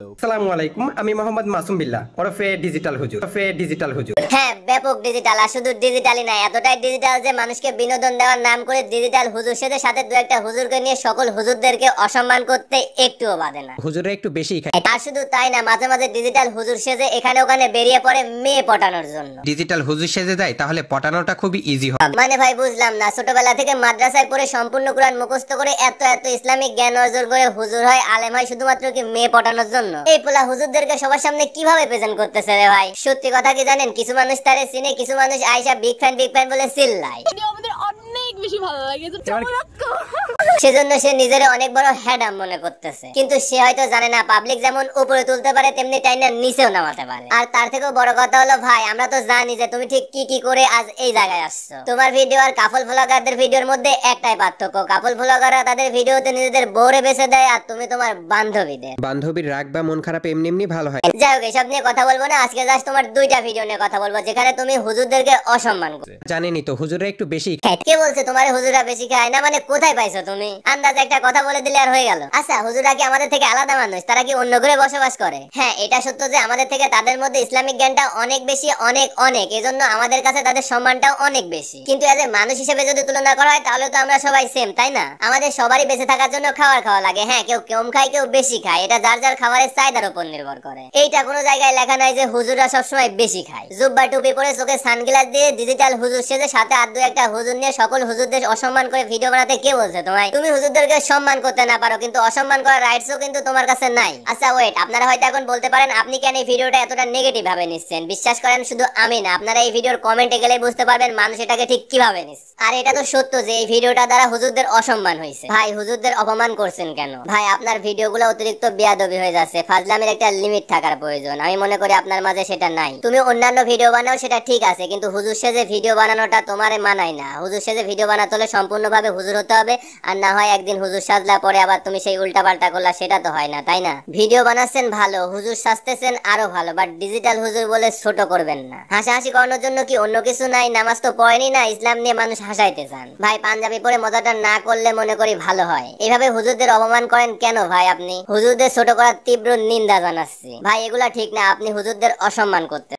আসসালামু আলাইকুম, আমি মোহাম্মদ মাসুম বিল্লাহ ওরফে ডিজিটাল হুজুর। হ্যাঁ, ব্যাপক ডিজিটাল। আর শুধু ডিজিটালই না, এতটাই ডিজিটাল যে মানুষকে বিনোদন দেওয়ার নাম করে ডিজিটাল হুজুর সেজে সাথে দু একটা হুজুরকে নিয়ে সকল হুজুরদেরকে অসম্মান করতে একটুও বাধে না। হুজুরে একটু বেশি খায়। আর শুধু তাই না, মাঝে মাঝে ডিজিটাল হুজুর সেজে এখানে ওখানে বেরিয়ে পড়ে মেয়ে পটানোর জন্য। ডিজিটাল হুজুর সেজে যায় তাহলে পটানোটা খুবই ইজি হয়। মানে ভাই বুঝলাম না, ছোটবেলা থেকে মাদ্রাসায় পড়ে সম্পূর্ণ কোরআন মুখস্থ করে এত এত ইসলামিক জ্ঞান অর্জন করে হুজুর হয়, আলেম হয় শুধুমাত্র কি মেয়ে পটানোর জন্য? এই পোলা হুজুরদেরকে সবার সামনে কিভাবে প্রেজেন্ট করতেছে রে ভাই? সত্যি কথা কি জানেন, কিছু মানুষ তারে চিনে, কিছু মানুষ আয়শা বিগ ফ্যান বলে চিল্লায়। আমাদের অনেক বেশি ভালো লাগে, তো চমৎকার। সেজন্য সে নিজের অনেক বড় হ্যাডাম মনে করতেছে, কিন্তু সে হয়তো জানে না পাবলিক যেমন উপরে তুলতে পারে তেমনি টাইনা নিচেও নামাতে পারে। আর তার থেকেও বড় কথা হলো ভাই, আমরা তো জানি যে তুমি ঠিক কি করে আজ এই জায়গায় আসছো। তোমার ভিডিও আর কাপল ভ্লগারদের ভিডিওর মধ্যে একটাই পার্থক্য, কাপল ভ্লগাররা তাদের ভিডিওতে নিজেদের বউরে বেছে দেয় আর তুমি তোমার বান্ধবীর রাগ বা মন খারাপ এমনি এমনি ভালো হয়। যাই হোক, এসব নিয়ে কথা বলবো না। আজকে জাস্ট তোমার দুইটা ভিডিও নিয়ে কথা বলবো যেখানে তুমি হুজুরদেরকে অসম্মান করো। জানেনই তো হুজুরে একটু বেশি। কে বলছে তোমার হুজুরা বেশি খায় না? মানে কোথায় পাইছো তুমি? আন্দাজ একটা কথা বলে দিলে আর হয়ে গেল। আচ্ছা, হুজুরা কি আমাদের থেকে আলাদা মানুষ? তারা কি অন্য গ্রহে বসবাস করে? হ্যাঁ, এটা সত্য যে আমাদের থেকে তাদের মধ্যে ইসলামিক জ্ঞানটা অনেক বেশি, অনেক এজন্য আমাদের কাছে তাদের সম্মানটাও অনেক বেশি। কিন্তু এজ এ মানুষ হিসেবে যদি তুলনা করা হয় তাহলে তো আমরা সবাই সেম, তাই না? আমাদের সবারই বেঁচে থাকার জন্য খাওয়া লাগে। হ্যাঁ, কেউ কম খায় কেউ বেশি খায়, এটা যার যার খাবারের চাহিদার উপর নির্ভর করে। এইটা কোনো জায়গায় লেখা নাই যে হুজুররা সবসময় বেশি খায়। জুব্বা টুপি পরে চোখে সানগ্লাস দিয়ে ডিজিটাল হুজুর সেজে সাথে আর দু একটা হুজুর নিয়ে সকল হুজুরদের অসম্মান করে ভিডিও বানাতে কে বলছে তোমায়? তুমি হুজুরদেরকে সম্মান করতে না পারো, কিন্তু অসম্মান করার রাইটসও কিন্তু তোমার কাছে নাই। আচ্ছা ওয়েট, আপনারা হয়তো এখন বলতে পারেন আপনি কেন এই ভিডিওটা এতটা নেগেটিভ ভাবে নিচ্ছেন? বিশ্বাস করেন, শুধু আমি না, আপনারা এই ভিডিওর কমেন্টে গেলে বুঝতে পারবেন মানুষ এটাকে ঠিক কিভাবে নিচ্ছে। আর এটা তো সত্য যে এই ভিডিওটা দ্বারা হুজুরদের অসম্মান হয়েছে। ভাই, হুজুরদের অপমান করছেন কেন? ভাই, আপনার ভিডিওগুলো অতিরিক্ত বেয়াদবি হয়ে যাচ্ছে। ফাজলামের একটা লিমিট থাকার প্রয়োজন। আমি মনে করি আপনার মাঝে সেটা নাই। তুমি অন্যান্য ভিডিও বানাও সেটা ঠিক আছে, কিন্তু হুজুর সেজে ভিডিও বানানোটা তোমারে মানায় না। হুজুর সেজে ভিডিও বানাতে হলে সম্পূর্ণভাবে হুজুর হতে হবে, আর না হয় একদিন হুজুর সাজলা পরে আবার তুমি সেই উল্টা পাল্টা করলা, সেটা তো হয় না, তাই না? ভিডিও বানাচ্ছেন ভালো, হুজুর সাজতেছেন আরো ভালো, বাট ডিজিটাল হুজুর বলে ছোট করবেন না। হাসাহাসি করানোর জন্য কি অন্য কিছু নাই? নামাজ তো পড়েনি না, ইসলাম নিয়ে মানুষ হাসাইতে চান। ভাই, পাঞ্জাবি পরে মজাটা না করলে মনে করি ভালো হয়। এভাবে হুজুরদের অপমান করেন কেন ভাই? আপনি হুজুরদের ছোট করার তীব্র নিন্দা জানাচ্ছি ভাই, এগুলা ঠিক না। আপনি হুজুরদের অসম্মান করতে